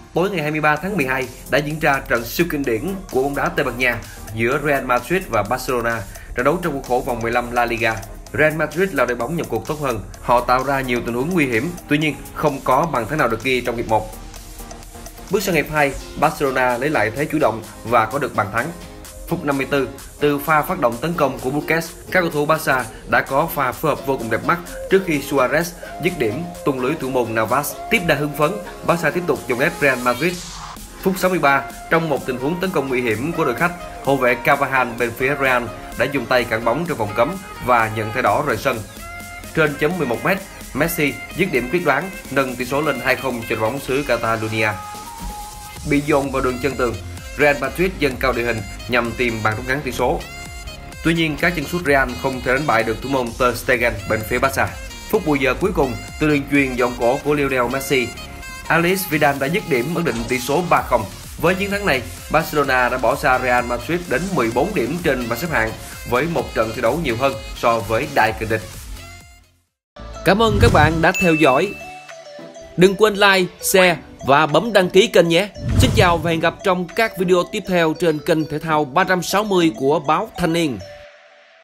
Tối ngày 23 tháng 12 đã diễn ra trận siêu kinh điển của bóng đá Tây Ban Nha giữa Real Madrid và Barcelona, trận đấu trong khuôn khổ vòng 15 La Liga. Real Madrid là đội bóng nhập cuộc tốt hơn, họ tạo ra nhiều tình huống nguy hiểm, tuy nhiên không có bàn thắng nào được ghi trong hiệp 1. Bước sang hiệp 2, Barcelona lấy lại thế chủ động và có được bàn thắng. Phút 54, từ pha phát động tấn công của Busquets, các cầu thủ Barca đã có pha phối hợp vô cùng đẹp mắt trước khi Suarez dứt điểm tung lưới thủ môn Navas. Tiếp đà hưng phấn, Barca tiếp tục dồn ép Real Madrid. Phút 63, trong một tình huống tấn công nguy hiểm của đội khách, hậu vệ Carvajal bên phía Real đã dùng tay cản bóng trong vòng cấm và nhận thẻ đỏ rời sân. Trên chấm 11m, Messi dứt điểm quyết đoán nâng tỷ số lên 2-0 cho đội bóng xứ Catalonia. Bị dồn vào đường chân tường, Real Madrid dâng cao đội hình nhằm tìm bàn rút ngắn tỷ số. Tuy nhiên, các chân sút Real không thể đánh bại được thủ môn Ter Stegen bên phía Barca. Phút bù giờ cuối cùng, từ đường chuyền dọn cổ của Lionel Messi, Alex Vidal đã dứt điểm ấn định tỷ số 3-0. Với chiến thắng này, Barcelona đã bỏ xa Real Madrid đến 14 điểm trên bảng xếp hạng với một trận thi đấu nhiều hơn so với đại kình địch. Cảm ơn các bạn đã theo dõi. Đừng quên like, share và bấm đăng ký kênh nhé. Xin chào và hẹn gặp trong các video tiếp theo trên kênh thể thao 360 của báo Thanh Niên.